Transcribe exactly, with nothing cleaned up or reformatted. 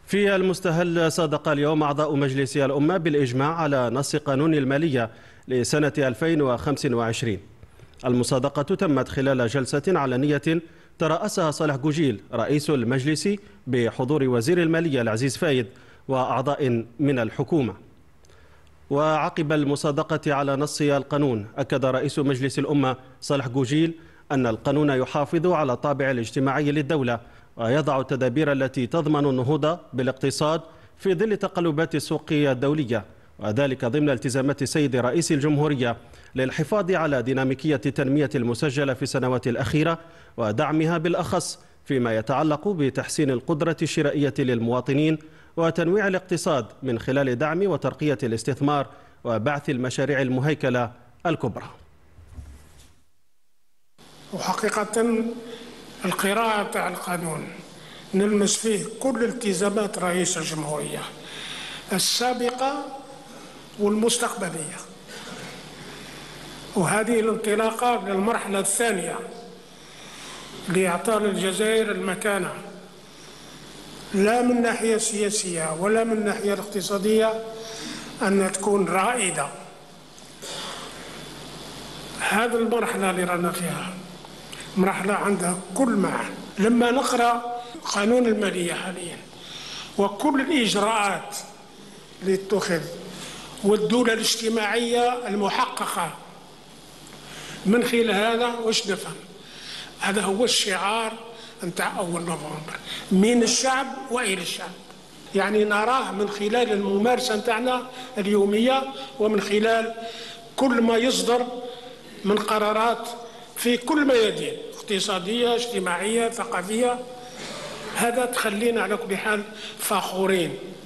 في المستهل صادق اليوم أعضاء مجلس الأمة بالإجماع على نص قانون المالية لسنة ألفين وخمسة وعشرين. المصادقة تمت خلال جلسة علنية ترأسها صالح جوجيل رئيس المجلس بحضور وزير المالية العزيز فايد وأعضاء من الحكومة. وعقب المصادقة على نص القانون، أكد رئيس مجلس الأمة صالح جوجيل أن القانون يحافظ على الطابع الاجتماعي للدولة ويضع التدابير التي تضمن النهوض بالاقتصاد في ظل تقلبات السوق الدولية، وذلك ضمن التزامات السيد رئيس الجمهورية للحفاظ على ديناميكية التنمية المسجلة في السنوات الأخيرة ودعمها بالأخص فيما يتعلق بتحسين القدرة الشرائية للمواطنين وتنويع الاقتصاد من خلال دعم وترقية الاستثمار وبعث المشاريع المهيكلة الكبرى. وحقيقة القراءة تاع القانون نلمس فيه كل التزامات رئيس الجمهورية السابقة والمستقبلية، وهذه الانطلاقة للمرحلة الثانية لإعطاء الجزائر المكانة لا من الناحية السياسية ولا من الناحية الاقتصادية أن تكون رائدة. هذه المرحلة اللي رانا فيها مرحلة عندها كل معنى. لما نقرأ قانون المالية حاليا وكل الإجراءات اللي تتخذ والدولة الاجتماعية المحققة من خلال هذا، واش نفهم؟ هذا هو الشعار نتاع أول نوفمبر، من الشعب وإلى الشعب. يعني نراه من خلال الممارسة نتاعنا اليومية ومن خلال كل ما يصدر من قرارات في كل ميادين اقتصادية اجتماعية ثقافية. هذا تخلينا على كل حال فخورين.